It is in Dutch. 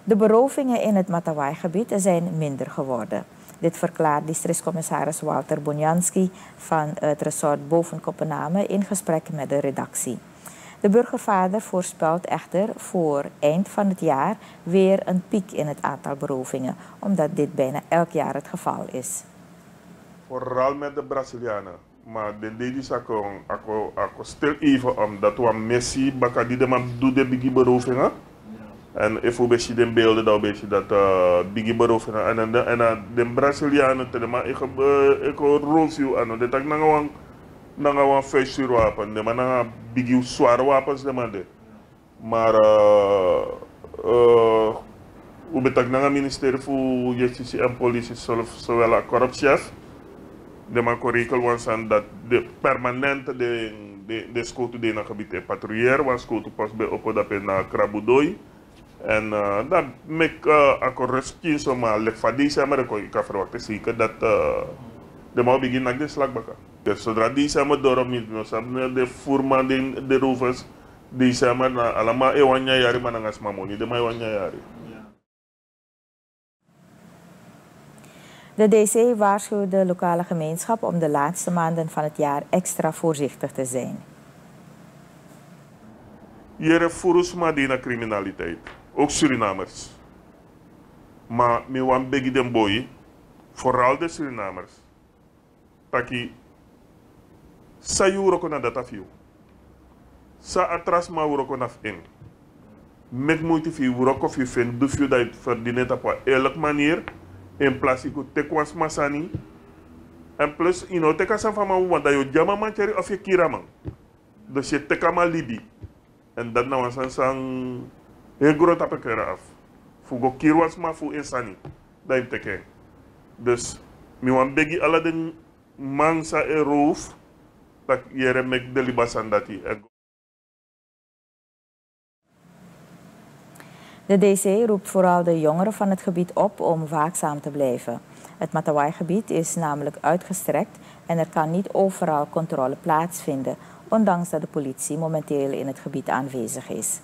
De berovingen in het Matawai-gebied zijn minder geworden. Dit verklaart districtscommissaris Walter Bonjanski van het resort Boven-Kopenhamen in gesprek met de redactie. De burgervader voorspelt echter voor eind van het jaar weer een piek in het aantal berovingen, omdat dit bijna elk jaar het geval is. Vooral met de Brazilianen. Maar de zaken, ik stil even omdat we Messi, die de man doet de biggie berovingen. En if we zien de beelden dat biggie berovingen en de Brazilianen, ik review aan dat ik een vuurwapen, de man een biggie zware wapens demande. Maar we betekenen het ministerie voor Justitie en Politie zowel als korpschef. De man corrikel dat de permanente de scout in het gebied patrouilleren, want scout pas bij op naar Krabudoi. En dat maakt akkoord zomaar lekvadisa, maar ik kan verwachten zeker dat de man begint naar de slagbakken. Dus zodra die samen door de voerman, de rovers, die samen allemaal ewanya jari manangas mamoni, de ewanya jari. De DC waarschuwt de lokale gemeenschap om de laatste maanden van het jaar extra voorzichtig te zijn. Hier is maar criminaliteit, ook Surinamers. Maar we want begi den boy, vooral de Surinamers. Taki, sa juro na dat afio. Sa atras ma wuro na in. Met moeite fi wuro ko fi fen du fi dat verdienen op elke manier. In plaats van tekwans masani. En plus, teka san fama wanda yo jama mancheri of je kiraman. Dus je teka ma libi. En dat nou san heel groot apekera af. Fugo kirwas ma fu insani. Dat je teke. Dus, mi wan begi ala den mansa e roof. Dat jere mek de libasan dati. De DC roept vooral de jongeren van het gebied op om waakzaam te blijven. Het Matawai-gebied is namelijk uitgestrekt en er kan niet overal controle plaatsvinden, ondanks dat de politie momenteel in het gebied aanwezig is.